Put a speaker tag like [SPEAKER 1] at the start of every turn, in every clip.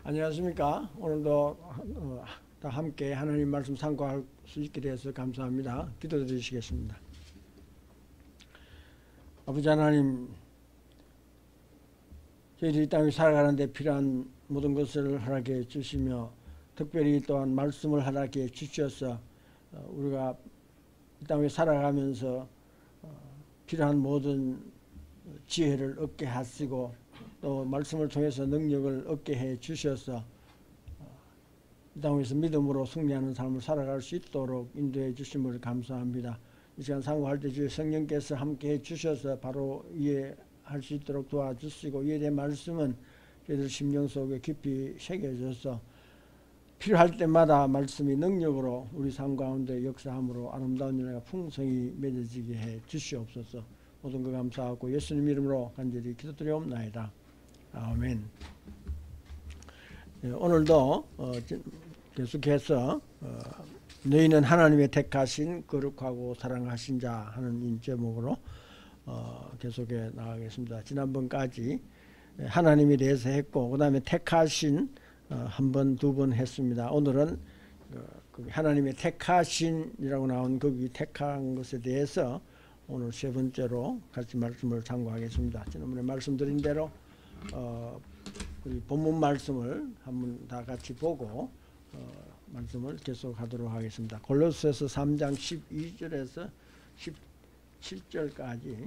[SPEAKER 1] 안녕하십니까. 오늘도 다 함께 하나님 말씀 상고할 수 있게 되어서 감사합니다. 기도드리시겠습니다. 아버지 하나님, 저희들이 이 땅에 살아가는 데 필요한 모든 것을 허락해 주시며 특별히 또한 말씀을 허락해 주셔서 우리가 이 땅에 살아가면서 필요한 모든 지혜를 얻게 하시고 또 말씀을 통해서 능력을 얻게 해 주셔서 이 땅에서 믿음으로 승리하는 삶을 살아갈 수 있도록 인도해 주심을 감사합니다. 이 시간 상고할 때 주의 성령께서 함께 해 주셔서 바로 이해할 수 있도록 도와주시고, 이에 대한 말씀은 저희들 심령 속에 깊이 새겨져서 필요할 때마다 말씀이 능력으로 우리 삶 가운데 역사함으로 아름다운 은혜가 풍성히 맺어지게 해 주시옵소서. 모든 것 감사하고 예수님 이름으로 간절히 기도드리옵나이다. 아멘. 오늘도 계속해서 너희는 하나님의 택하신 거룩하고 사랑하신 자 하는 제목으로 계속해 나가겠습니다. 지난번까지 하나님에 대해서 했고 그 다음에 택하신 한 번, 두 번 했습니다. 오늘은 하나님의 택하신이라고 나온 거기 택한 것에 대해서 오늘 세 번째로 같이 말씀을 참고하겠습니다. 지난번에 말씀드린 대로 우리 본문 말씀을 한번 다 같이 보고 말씀을 계속하도록 하겠습니다. 골로새서 3장 12절에서 17절까지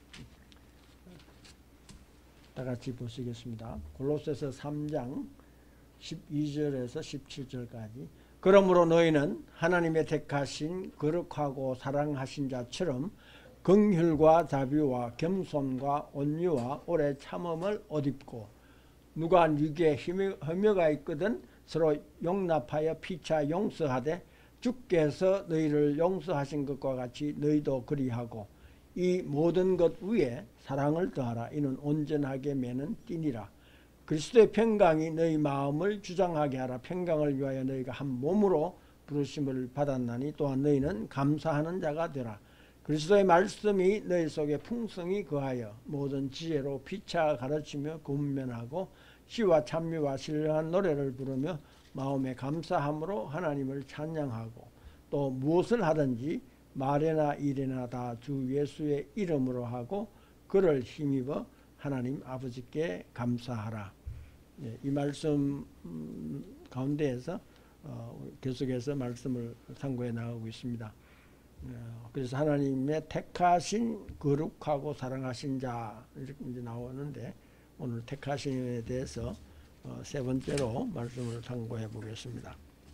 [SPEAKER 1] 다 같이 보시겠습니다. 골로새서 3장 12절에서 17절까지. 그러므로 너희는 하나님의 택하신 거룩하고 사랑하신 자처럼 긍휼과 자비와 겸손과 온유와 오래 참음을 옷 입고, 누가 네게 혐의가 있거든 서로 용납하여 피차 용서하되 주께서 너희를 용서하신 것과 같이 너희도 그리하고, 이 모든 것 위에 사랑을 더하라. 이는 온전하게 매는 띠니라. 그리스도의 평강이 너희 마음을 주장하게 하라. 평강을 위하여 너희가 한 몸으로 부르심을 받았나니 또한 너희는 감사하는 자가 되라. 그리스도의 말씀이 너희 속에 풍성히 거하여 모든 지혜로 피차 가르치며 군면하고 시와 찬미와 신령한 노래를 부르며 마음에 감사함으로 하나님을 찬양하고, 또 무엇을 하든지 말이나 일이나 다 주 예수의 이름으로 하고 그를 힘입어 하나님 아버지께 감사하라. 이 말씀 가운데에서 계속해서 말씀을 상고해 나가고 있습니다. 그래서 하나님의 택하신 거룩하고 사랑하신 자 이렇게 이제 나오는데, 오늘 택하심에 대해서 세 번째로 말씀을 상고해 보겠습니다.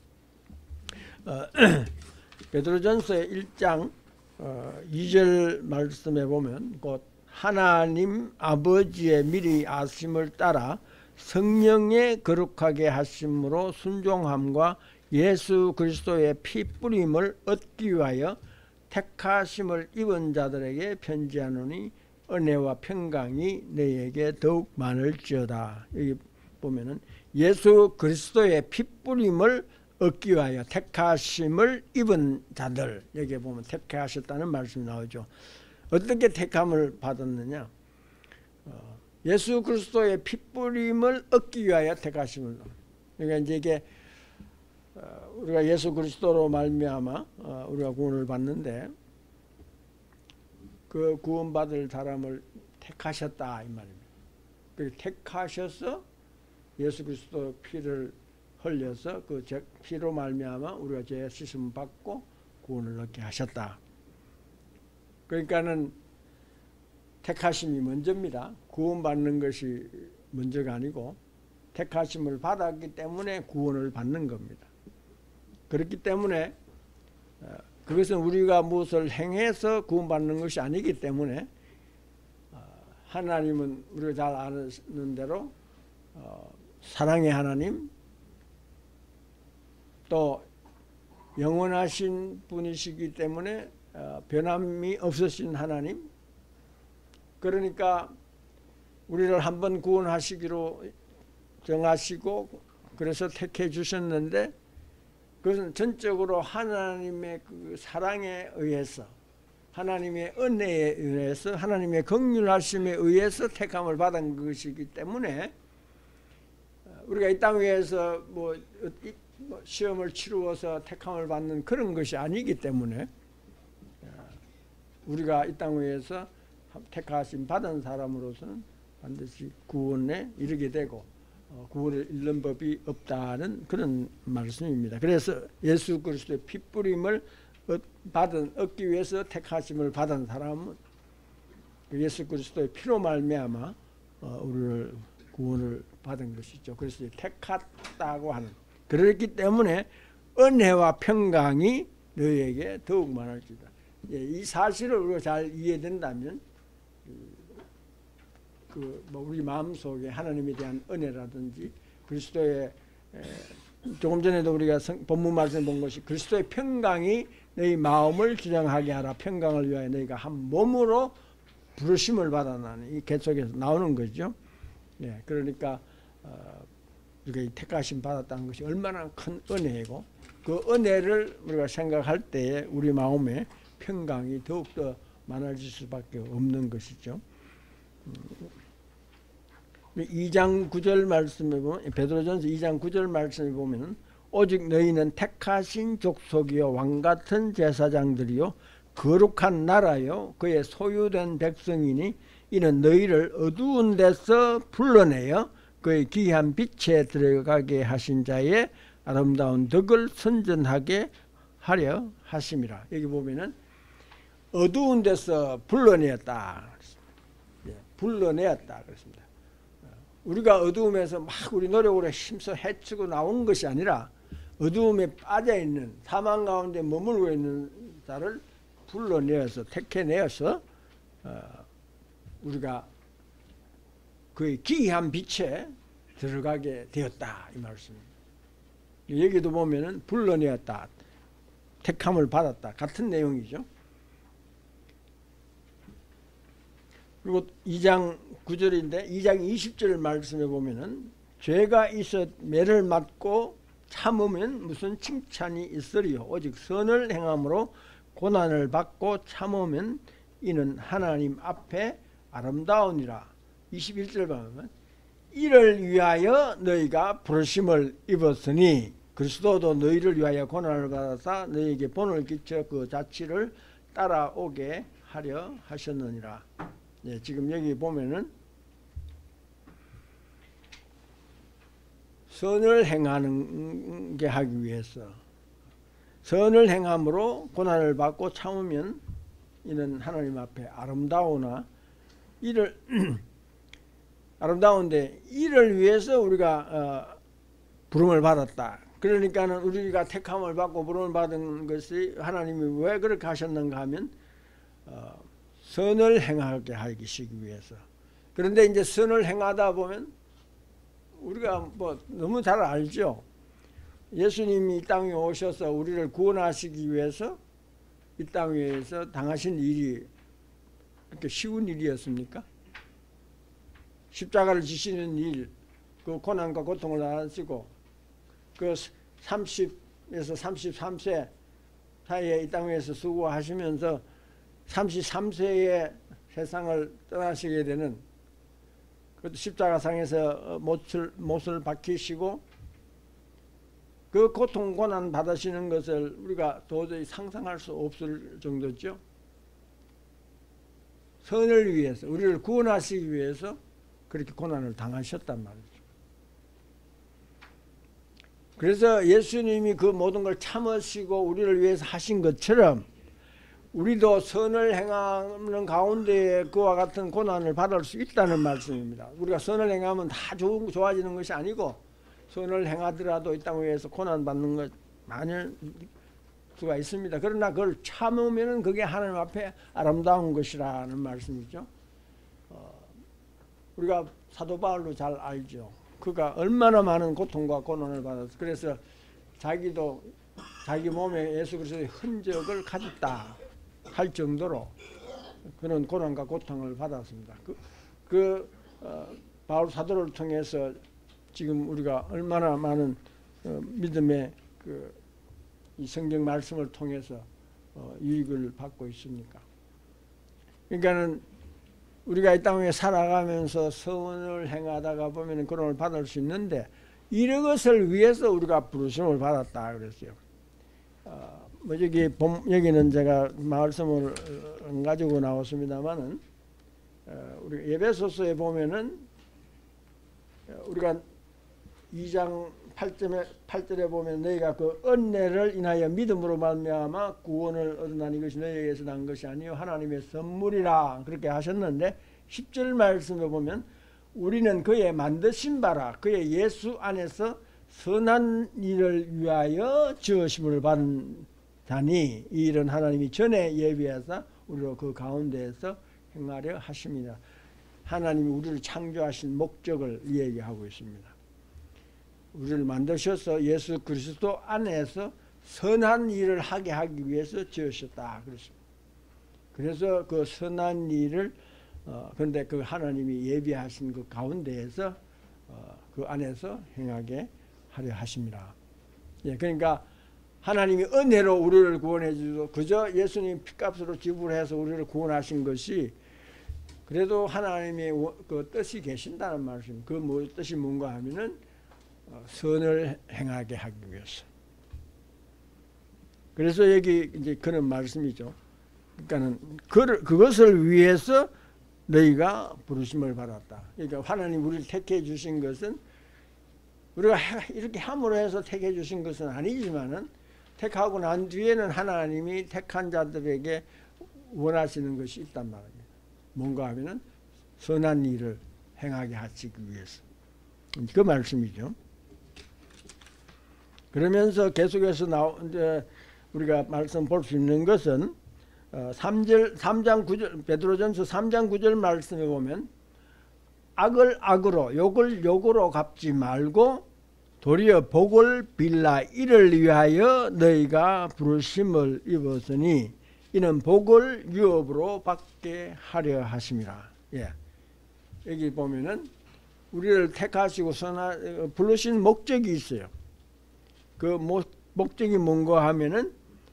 [SPEAKER 1] 베드로전서 1장 2절 말씀에 보면 곧 하나님 아버지의 미리 아심을 따라 성령의 거룩하게 하심으로 순종함과 예수 그리스도의 피 뿌림을 얻기 위하여 택하심을 입은 자들에게 편지하노니 은혜와 평강이 너희에게 더욱 많을지어다. 여기 보면은 예수 그리스도의 피 뿌림을 얻기 위하여 택하심을 입은 자들, 여기에 보면 택하셨다는 말씀이 나오죠. 어떻게 택함을 받았느냐? 예수 그리스도의 피 뿌림을 얻기 위하여 택하심을. 그러니까 이제 이게 우리가 예수 그리스도로 말미암아 우리가 구원을 받는데, 그 구원받을 사람을 택하셨다 이 말입니다. 그 택하셔서 예수 그리스도 피를 흘려서 그 피로 말미암아 우리가 죄 씻음 받고 구원을 얻게 하셨다. 그러니까는 택하심이 먼저입니다. 구원받는 것이 먼저가 아니고 택하심을 받았기 때문에 구원을 받는 겁니다. 그렇기 때문에 그것은 우리가 무엇을 행해서 구원받는 것이 아니기 때문에, 하나님은 우리가 잘 아는 대로 사랑의 하나님, 또 영원하신 분이시기 때문에 변함이 없으신 하나님, 그러니까 우리를 한번 구원하시기로 정하시고 그래서 택해 주셨는데, 그것은 전적으로 하나님의 그 사랑에 의해서, 하나님의 은혜에 의해서, 하나님의 긍휼하심에 의해서 택함을 받은 것이기 때문에 우리가 이 땅 위에서 뭐 시험을 치루어서 택함을 받는 그런 것이 아니기 때문에 우리가 이 땅 위에서 택하심 받은 사람으로서는 반드시 구원에 이르게 되고 구원을 잃는 법이 없다는 그런 말씀입니다. 그래서 예수 그리스도의 핏뿌림을 얻기 위해서 택하심을 받은 사람은 예수 그리스도의 피로 말미암아 우리를 구원을 받은 것이죠. 그래서 택했다고 하는, 그렇기 때문에 은혜와 평강이 너희에게 더욱 많을지다. 이 사실을 우리가 잘 이해된다면 우리 마음속에 하나님에 대한 은혜라든지 그리스도의 조금 전에도 우리가 본문 말씀 본 것이 그리스도의 평강이 너희 마음을 주장하게 하라. 평강을 위하여 너희가 한 몸으로 부르심을 받아나는 이 계속해서 나오는 거죠. 네, 그러니까 우리가 택하심 받았다는 것이 얼마나 큰 은혜이고 그 은혜를 우리가 생각할 때에 우리 마음에 평강이 더욱더 많아질 수밖에 없는 것이죠. 2장 9절 말씀에 보면, 베드로전서 2장 9절 말씀에 보면 오직 너희는 택하신 족속이요 왕같은 제사장들이요 거룩한 나라요 그의 소유된 백성이니 이는 너희를 어두운 데서 불러내어 그의 귀한 빛에 들어가게 하신 자의 아름다운 덕을 선전하게 하려 하심이라. 여기 보면은 어두운 데서 불러내었다. 불러내었다 그랬습니다. 우리가 어두움에서 막 우리 노력으로 힘써 헤치고 나온 것이 아니라 어두움에 빠져있는 사망 가운데 머물고 있는 자를 불러내어서 택해내어서 우리가 그의 기이한 빛에 들어가게 되었다 이 말씀입니다. 여기도 보면은 불러내었다, 택함을 받았다 같은 내용이죠. 그리고 2장 9절인데 2장 20절 말씀에 보면은 죄가 있어 매를 맞고 참으면 무슨 칭찬이 있으리요 오직 선을 행함으로 고난을 받고 참으면 이는 하나님 앞에 아름다우니라. 21절 보면 이를 위하여 너희가 부르심을 입었으니 그리스도도 너희를 위하여 고난을 받아서 너희에게 본을 끼쳐 그 자취를 따라오게 하려 하셨느니라. 네, 지금 여기 보면은 선을 행하는 게 하기 위해서 선을 행함으로 고난을 받고 참으면 이는 하나님 앞에 아름다우나 이를 아름다운데 이를 위해서 우리가 부름을 받았다. 그러니까는 우리가 택함을 받고 부름을 받은 것이 하나님이 왜 그렇게 하셨는가 하면 선을 행하게 하시기 위해서. 그런데 이제 선을 행하다 보면 우리가 뭐 너무 잘 알죠. 예수님이 이 땅에 오셔서 우리를 구원하시기 위해서 이 땅 위에서 당하신 일이 그렇게 쉬운 일이었습니까? 십자가를 지시는 일, 그 고난과 고통을 하시고 그 30에서 33세 사이에 이 땅 위에서 수고하시면서 33세에 세상을 떠나시게 되는 그것도 십자가상에서 못을 박히시고 그 고통 고난 받으시는 것을 우리가 도저히 상상할 수 없을 정도죠. 선을 위해서 우리를 구원하시기 위해서 그렇게 고난을 당하셨단 말이죠. 그래서 예수님이 그 모든 걸 참으시고 우리를 위해서 하신 것처럼 우리도 선을 행하는 가운데에 그와 같은 고난을 받을 수 있다는 말씀입니다. 우리가 선을 행하면 다 좋아지는 것이 아니고 선을 행하더라도 이 땅 위에서 고난받는 것 많을 수가 있습니다. 그러나 그걸 참으면 그게 하나님 앞에 아름다운 것이라는 말씀이죠. 우리가 사도 바울도 잘 알죠. 그가 얼마나 많은 고통과 고난을 받았어. 그래서 자기도 자기 몸에 예수 그리스도의 흔적을 가졌다 할 정도로 그런 고난과 고통을 받았습니다. 바울 사도를 통해서 지금 우리가 얼마나 많은 믿음의 이 성경 말씀을 통해서 유익을 받고 있습니까? 그러니까는 우리가 이 땅에 살아가면서 선을 행하다가 보면 그런 걸 받을 수 있는데 이것을 위해서 우리가 부르심을 받았다 그랬어요. 뭐 여기는 제가 말씀을 안 가지고 나왔습니다만은 우리 에베소서에 보면은 우리가 2장 8절에 보면 너희가 그 은혜를 인하여 믿음으로 말미암아 구원을 얻으나니 이것이 너희에게서 난 것이 아니요 하나님의 선물이라 그렇게 하셨는데 10절 말씀에 보면 우리는 그의 만드신 바라 그의 예수 안에서 선한 일을 위하여 지으심을 받은 자니 이 일은 하나님이 전에 예비해서 우리로 그 가운데에서 행하려 하십니다. 하나님이 우리를 창조하신 목적을 얘기하고 있습니다. 우리를 만드셔서 예수 그리스도 안에서 선한 일을 하게 하기 위해서 지으셨다 그랬습니다. 그래서 그 선한 일을 그런데 그 하나님이 예비하신 그 가운데에서 그 안에서 행하게 하려 하십니다. 예, 그러니까 하나님이 은혜로 우리를 구원해 주시고 그저 예수님 피값으로 지불해서 우리를 구원하신 것이 그래도 하나님의 그 뜻이 계신다는 말씀. 그 뜻이 뭔가 하면은 선을 행하게 하기 위해서. 그래서 여기 이제 그런 말씀이죠. 그러니까는 그것을 위해서 너희가 부르심을 받았다. 그러니까 하나님 우리를 택해 주신 것은 우리가 이렇게 함으로 해서 택해 주신 것은 아니지만은 택하고 난 뒤에는 하나님이 택한 자들에게 원하시는 것이 있단 말입니다. 뭔가 하면은 선한 일을 행하게 하시기 위해서. 그 말씀이죠. 그러면서 계속해서 이제 우리가 말씀 볼 수 있는 것은 3장 9절 베드로전서 3장 9절 말씀에 보면 악을 악으로 욕을 욕으로 갚지 말고 도리어 복을 빌라 이를 위하여 너희가 부르심을 입었으니 이는 복을 유업으로 받게 하려 하심이라. 예. 여기 보면은 우리를 택하시고 부르신 목적이 있어요. 그 목적이 뭔가 하면은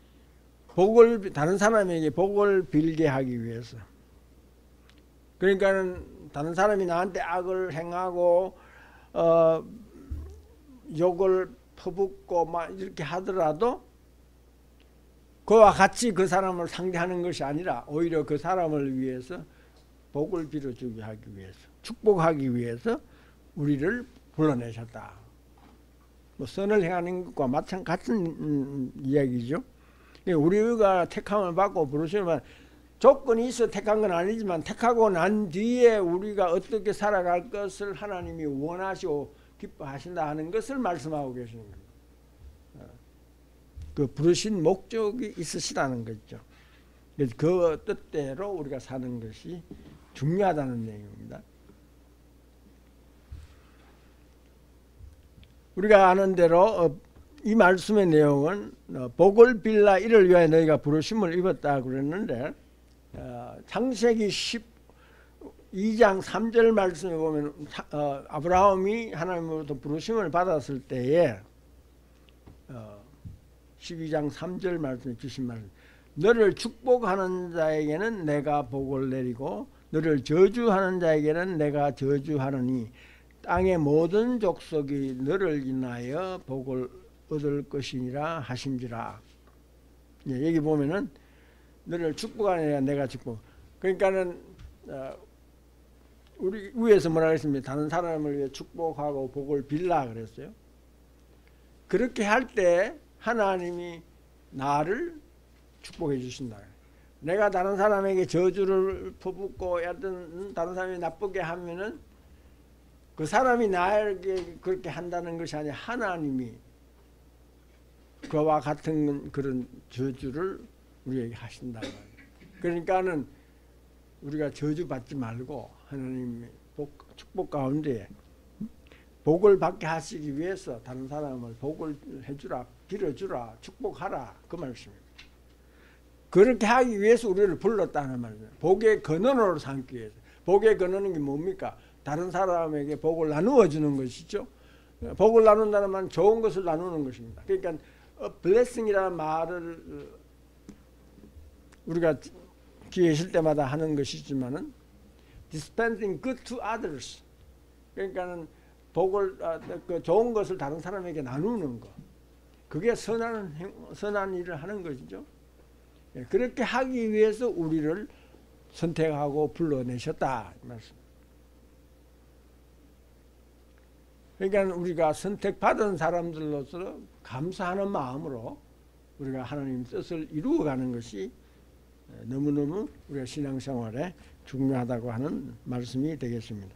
[SPEAKER 1] 다른 사람에게 복을 빌게 하기 위해서. 그러니까는 다른 사람이 나한테 악을 행하고 욕을 퍼붓고 막 이렇게 하더라도 그와 같이 그 사람을 상대하는 것이 아니라 오히려 그 사람을 위해서 복을 빌어주게 하기 위해서 축복하기 위해서 우리를 불러내셨다. 뭐 선을 행하는 것과 같은 이야기죠. 우리가 택함을 받고 부르시면 조건이 있어 택한 건 아니지만 택하고 난 뒤에 우리가 어떻게 살아갈 것을 하나님이 원하시고 기뻐하신다 하는 것을 말씀하고 계시는 거예요. 그 부르신 목적이 있으시다는 거죠. 그래서 그 뜻대로 우리가 사는 것이 중요하다는 내용입니다. 우리가 아는 대로 이 말씀의 내용은 복을 빌라 이를 위하여 너희가 부르심을 입었다 그랬는데 창세기 12장 3절 말씀에 보면 아브라함이 하나님으로부터 부르심을 받았을 때에 12장 3절 말씀에 주신 말씀 너를 축복하는 자에게는 내가 복을 내리고 너를 저주하는 자에게는 내가 저주하느니 땅의 모든 족속이 너를 인하여 복을 얻을 것이니라 하신지라. 예, 여기 보면은 너를 축복하느냐 내가 축복. 그러니까는 우리 위에서 뭐라 했습니까? 다른 사람을 위해 축복하고 복을 빌라 그랬어요. 그렇게 할 때 하나님이 나를 축복해 주신다. 내가 다른 사람에게 저주를 퍼붓고 하여튼 다른 사람이 나쁘게 하면은 그 사람이 나에게 그렇게 한다는 것이 아니라 하나님이 그와 같은 그런 저주를 우리에게 하신다. 그러니까는 우리가 저주받지 말고 하나님의 축복 가운데 복을 받게 하시기 위해서 다른 사람을 복을 해주라, 빌어주라, 축복하라 그 말씀입니다. 그렇게 하기 위해서 우리를 불렀다는 말이에요. 복의 근원으로 삼기 위해서. 복의 근원은 게 뭡니까? 다른 사람에게 복을 나누어 주는 것이죠. 복을 나눈다는 말은 좋은 것을 나누는 것입니다. 그러니까 blessing이라는 말을 우리가 기회 있을 때마다 하는 것이지만은 dispensing good to others. 그러니까는 복을 그 좋은 것을 다른 사람에게 나누는 거. 그게 선한 일을 하는 것이죠. 예, 그렇게 하기 위해서 우리를 선택하고 불러내셨다 이 말씀. 그러니까 우리가 선택받은 사람들로서 감사하는 마음으로 우리가 하나님 뜻을 이루어가는 것이 너무너무 우리가 신앙생활에 중요하다고 하는 말씀이 되겠습니다.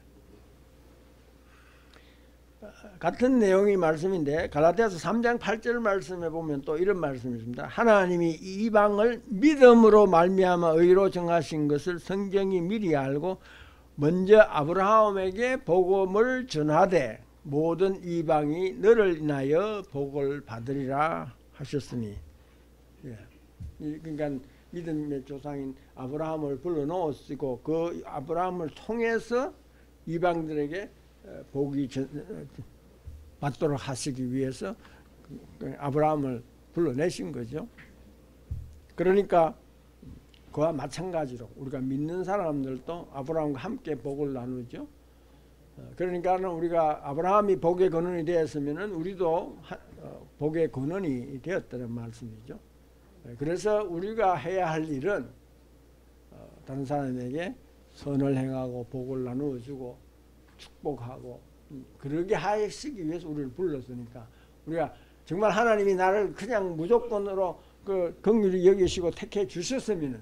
[SPEAKER 1] 같은 내용의 말씀인데 갈라디아서 3장 8절 말씀에 보면 또 이런 말씀이 있습니다. 하나님이 이방을 믿음으로 말미암아 의로 정하신 것을 성경이 미리 알고 먼저 아브라함에게 복음을 전하되 모든 이방이 너를 인하여 복을 받으리라 하셨으니. 예. 그러니까 믿음의 조상인 아브라함을 불러놓으시고 그 아브라함을 통해서 이방들에게 복이 받도록 하시기 위해서 아브라함을 불러내신 거죠. 그러니까 그와 마찬가지로 우리가 믿는 사람들도 아브라함과 함께 복을 나누죠. 그러니까 우리가 아브라함이 복의 근원이 되었으면 우리도 복의 근원이 되었다는 말씀이죠. 그래서 우리가 해야 할 일은 다른 사람에게 선을 행하고 복을 나누어주고 축복하고 그러게 하시기 위해서 우리를 불렀으니까 우리가 정말 하나님이 나를 그냥 무조건으로 그 긍휼히 여기시고 택해 주셨으면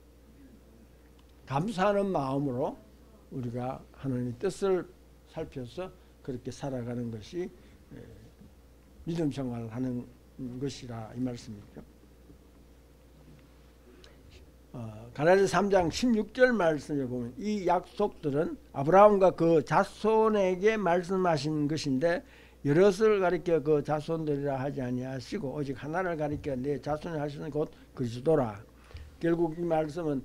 [SPEAKER 1] 감사하는 마음으로 우리가 하나님의 뜻을 살펴서 그렇게 살아가는 것이 믿음 생활을 하는 것이라 이 말씀이죠. 갈라디아서 3장 16절 말씀에 보면 이 약속들은 아브라함과 그 자손에게 말씀하신 것인데 여럿을 가리켜 그 자손들이라 하지 아니하시고 오직 하나를 가리켜 내 자손이 하시는 곧 그리스도라. 결국 이 말씀은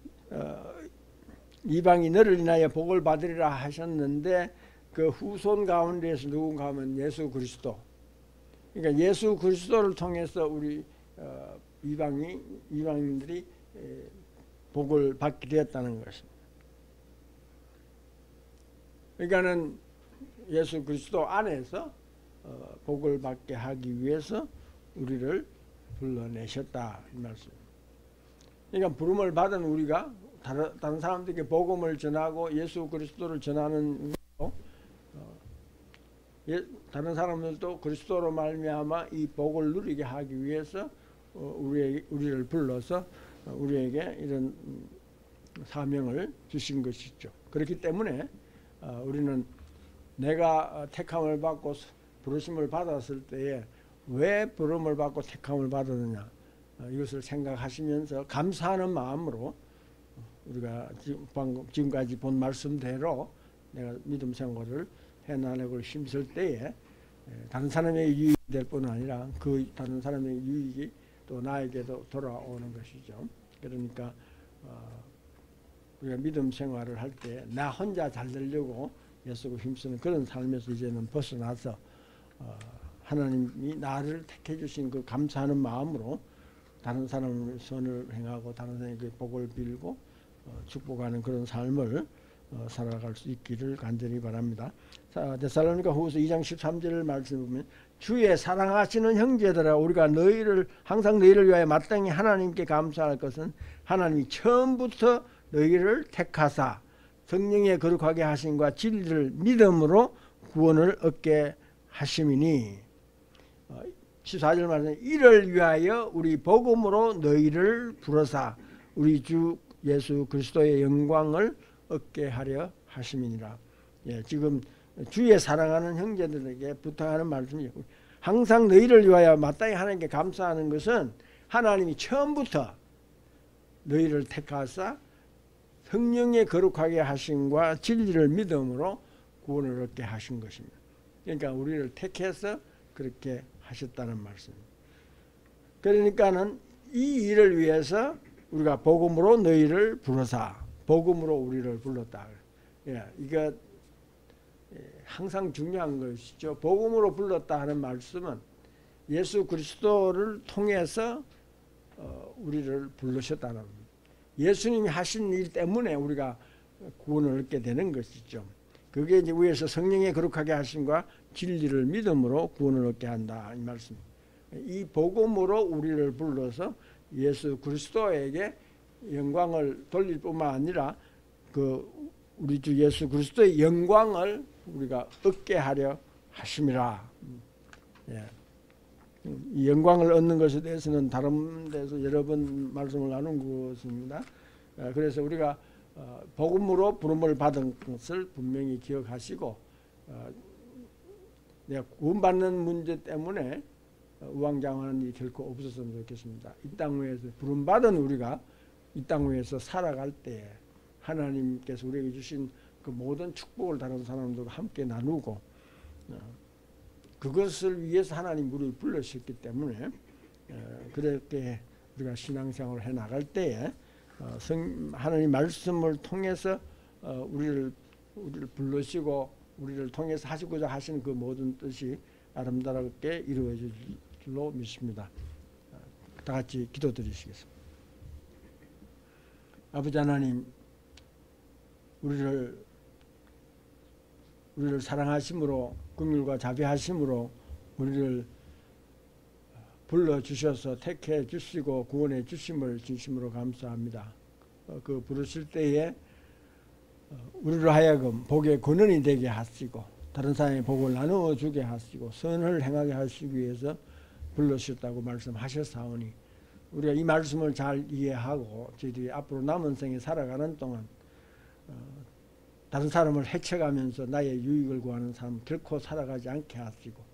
[SPEAKER 1] 이방이 너를 인하여 복을 받으리라 하셨는데 그 후손 가운데에서 누군가 하면 예수 그리스도. 그러니까 예수 그리스도를 통해서 우리 이방인들이 복을 받게 되었다는 것입니다. 그러니까는 예수 그리스도 안에서 복을 받게 하기 위해서 우리를 불러내셨다 이 말씀. 그러니까 부름을 받은 우리가 다른 사람들에게 복음을 전하고 예수 그리스도를 전하는 다른 사람들도 그리스도로 말미암아 이 복을 누리게 하기 위해서 우리를 불러서 우리에게 이런 사명을 주신 것이죠. 그렇기 때문에 우리는 내가 택함을 받고 부르심을 받았을 때에 왜 부름을 받고 택함을 받았느냐 이것을 생각하시면서 감사하는 마음으로 우리가 지금까지 본 말씀대로 내가 믿음 생활을 해나가고 힘쓸 때에 다른 사람에게 유익이 될 뿐 아니라 그 다른 사람에게 유익이 또 나에게도 돌아오는 것이죠. 그러니까 우리가 믿음 생활을 할 때 나 혼자 잘 되려고 애쓰고 힘쓰는 그런 삶에서 이제는 벗어나서 하나님이 나를 택해 주신 그 감사하는 마음으로 다른 사람의 선을 행하고 다른 사람에게 복을 빌고 축복하는 그런 삶을 살아갈 수 있기를 간절히 바랍니다. 데살로니가 후서 2장 13절 말씀을 보면 주의 사랑하시는 형제들아 우리가 항상 너희를 위하여 마땅히 하나님께 감사할 것은 하나님이 처음부터 너희를 택하사 성령의 거룩하게 하심과 진리를 믿음으로 구원을 얻게 하심이니 14절 말씀 이를 위하여 우리 복음으로 너희를 부르사 우리 주 예수 그리스도의 영광을 얻게 하려 하심이니라. 예, 지금 주의 사랑하는 형제들에게 부탁하는 말씀이에요. 항상 너희를 위하여 마땅히 하나님께 감사하는 것은 하나님이 처음부터 너희를 택하사 성령의 거룩하게 하심과 진리를 믿음으로 구원을 얻게 하신 것입니다. 그러니까 우리를 택해서 그렇게 하셨다는 말씀입니다. 그러니까는 이 일을 위해서 우리가 복음으로 너희를 부르사 복음으로 우리를 불렀다. 예, 이거 항상 중요한 것이죠. 복음으로 불렀다 하는 말씀은 예수 그리스도를 통해서 우리를 부르셨다는 겁니다. 예수님이 하신 일 때문에 우리가 구원을 얻게 되는 것이죠. 그게 이제 위에서 성령의 거룩하게 하심과 진리를 믿음으로 구원을 얻게 한다 이 말씀. 이 복음으로 우리를 불러서 예수 그리스도에게 영광을 돌릴 뿐만 아니라 그 우리 주 예수 그리스도의 영광을 우리가 얻게 하려 하심이라. 예. 이 영광을 얻는 것에 대해서는 다른 데서 여러 번 말씀을 나눈 것입니다. 그래서 우리가 복음으로 부름을 받은 것을 분명히 기억하시고 내가 구원받는 문제 때문에 우왕좌왕하는 일이 결코 없었으면 좋겠습니다. 이 땅 위에서 부름받은 우리가 이 땅 위에서 살아갈 때 하나님께서 우리에게 주신 그 모든 축복을 다른 사람들과 함께 나누고 그것을 위해서 하나님 우리를 불러주셨기 때문에 그렇게 우리가 신앙생활을 해나갈 때에 하나님 말씀을 통해서 우리를 불러시고 우리를 통해서 하시고자 하시는 그 모든 뜻이 아름답게 이루어질 줄로 믿습니다. 다 같이 기도드리시겠습니다. 아버지 하나님, 우리를 사랑하심으로 긍휼과 자비하심으로 우리를 불러주셔서 택해 주시고 구원해 주심을 진심으로 감사합니다. 그 부르실 때에 우리로 하여금 복의 근원이 되게 하시고 다른 사람의 복을 나누어 주게 하시고 선을 행하게 하시기 위해서 불러주셨다고 말씀하셨사오니 우리가 이 말씀을 잘 이해하고 저희들이 앞으로 남은 생에 살아가는 동안 다른 사람을 해쳐가면서 나의 유익을 구하는 삶 결코 살아가지 않게 하시고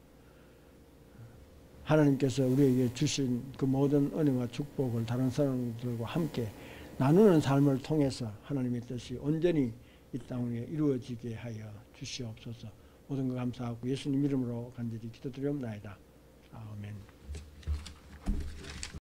[SPEAKER 1] 하나님께서 우리에게 주신 그 모든 은혜와 축복을 다른 사람들과 함께 나누는 삶을 통해서 하나님의 뜻이 온전히 이 땅 위에 이루어지게 하여 주시옵소서. 모든 것 감사하고 예수님 이름으로 간절히 기도드리옵나이다. 아멘.